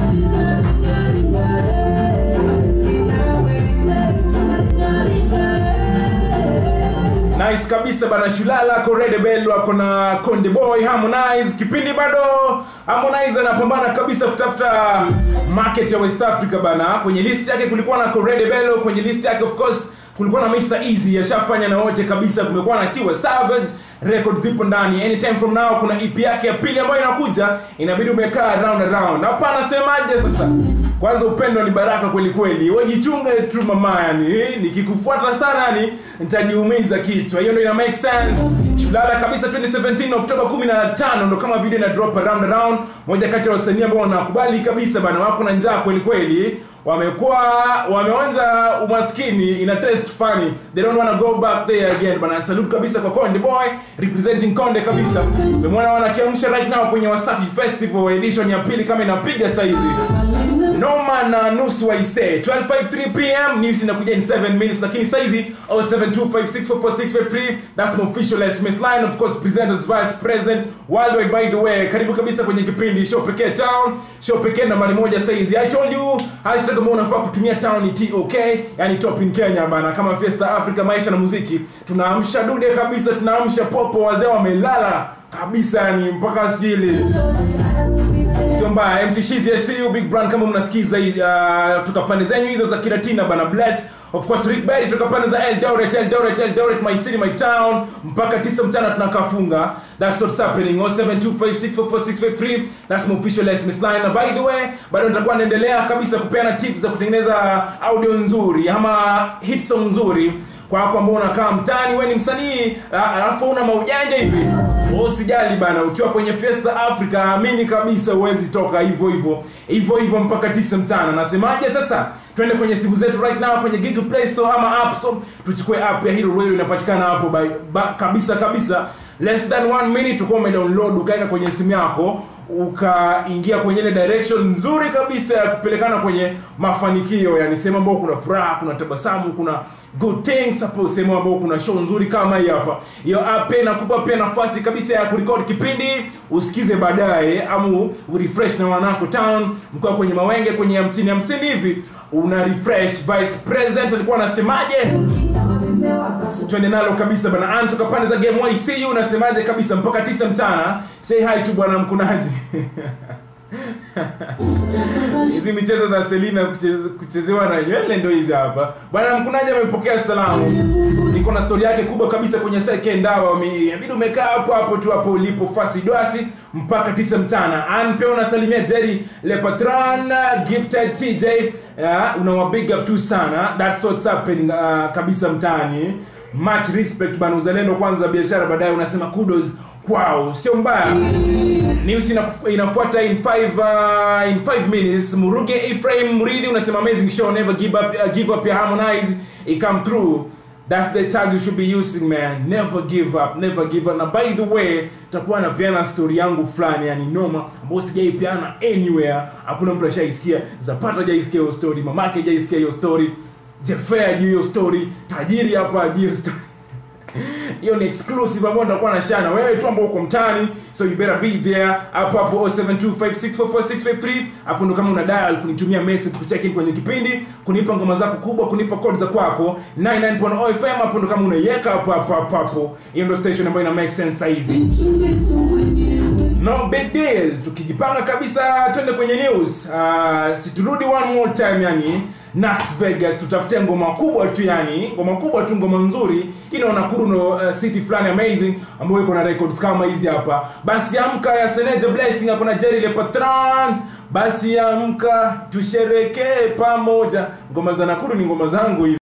Nice kabisa bana. Shulala Korede Bello ako na Konde Boy Harmonize. Kipindi bado Harmonize anapambana kabisa kutafuta market ya West Africa bana. Kwenye list yake kulikuwa na Korede Bello, kwenye list yake of course kulikuwa na Mr Easy, yashafanya na wote kabisa. Kumekuwa na Tiwa Savage, record zipo ndani. Anytime from now kuna EP yake ya pili ambayo inakuja, inabidi umekaa round and round. Na hapa nasemaje sasa? Kwanza upendo ni baraka kweli kweli. Wewe jichunge tu mama, yani nikikufuata sana yani nitajiumiza kichwa. Hiyo ndio ina make sense. Shulala kabisa 2017 Oktoba 15 ndo kama video ina drop around and round. Moja kati ya wasanii ambao wanakubali kabisa bana, wako na njaa kweli kweli. Wameanza umaskini ina test funny. They don't want to go back there again bana. Salute kabisa kwa Konde Boy representing Konde kabisa. Umeona wanakiamsha right now kwenye Wasafi Festival edition ya pili kama inapiga sasa hivi. Noma na nusu waise 12:53 PM. News inakuja in 7 minutes, lakini saizi 0725644653. That's my official SMS line, of course presenters vice president worldwide. By the way, karibu kabisa kwenye kipindi show pekee town, show pekee nambari moja saizi. I told you hashtag ambao unafaa kutumia town ni TOK, yani top in Kenya bana. Kama Fiesta Africa maisha na muziki, tunaamsha dude kabisa, tunaamsha popo, wazee wamelala kabisa yani mpaka sijili. Sio mbaya. MC Shizi SCU Big Brand kama mnasikiza tukapande zenyu hizo za Kiratina bana. Bless of course Rick Berry tukapande za Eldoret my city my town mpaka 9 mchana tunakafunga. That's what's happening. 0725644653. That's my official SMS line. And by the way, bado nitakuwa naendelea kabisa kupeana tips za kutengeneza audio nzuri ama hit song nzuri kwa wako ambao unakaa mtaani, wewe ni msanii alafu una maujanja hivi. Usijali bana, ukiwa kwenye Fiesta Africa amini kabisa uwezi toka hivyo mpaka 9 mchana. Nasemaje sasa? Twende kwenye simu zetu right now kwenye Google Play Store ama App Store. Tuchukue app ya Hero Radio, inapatikana hapo kabisa. Less than 1 minute tukao umedownload, ukaeka kwenye simu yako, ukaingia kwenye ile direction nzuri kabisa ya kupelekana kwenye mafanikio. Yani sema ambao kuna furaha, kuna tabasamu, kuna good things hapo, sema ambao kuna show nzuri kama hii hapa. Hiyo app inakupa pia nafasi kabisa ya kurecord kipindi usikize baadaye, amu refresh na wanako town, mkoa kwenye mawenge kwenye 50 hivi una refresh. Vice President alikuwa anasemaje? Twende nalo kabisa bana. Anto kapande za game YCU unasemaje kabisa mpaka 9 mchana. Say hi to bwana Mkunaji. Hizi michezo za Selina kuchezewa na nywele ndio hizi hapa. Bwana Mkunaji amepokea salamu. Niko na story yake kubwa kabisa kwenye second hour. Inabidi umekaa hapo tu hapo ulipo fasi doasi mpaka 9 mchana. Pia unasalimia Jerry Le Patron Gifted TJ. Unawa big up tu sana. That's what's happening kabisa mtaani. Much respect bana, uzalendo kwanza, biashara baadaye. Unasema kudos kwao, sio mbaya. News inafuata in 5 minutes. Muruge Ephraim Muridi unasema amazing show, never give up your Harmonize, it come through. That's the tag you should be using man. Never give up. Na by the way, tutakuwa na piana story yangu fulani yani noma ambayo sijaipiana anywhere. Hakuna mtu ashaisikia. Zapata hajaisikia hiyo story, mamake hajaisikia hiyo story, Jeffrey hajui hiyo story, tajiri hapa hajui hiyo story. Hiyo ni exclusive ambayo ndakuwa na shana wewe tu ambao uko mtaani, so you better be there. Hapo 0725644653. Hapo ndo kama una dial kunitumia message kucheck in kwenye kipindi, kunipa ngoma zako kubwa, kunipa code za kwako 99.0 FM. Hapo ndo kama unaiweka hapo. Hiyo ndo station ambayo ina make sense hivi. No big deal. Tukijipanga kabisa twende kwenye news. Siturudi one more time yani Nax Vegas, tutafute ngoma kubwa tu yani, ngoma nzuri. Inaona Nakuru city flani amazing ambayo iko na records kama hizi hapa. Basi amka ya Seneja Blessing, hakuna Jerry Le Patron. Basi amka tusherekee pamoja. Ngoma za Nakuru ni ngoma zangu hivi.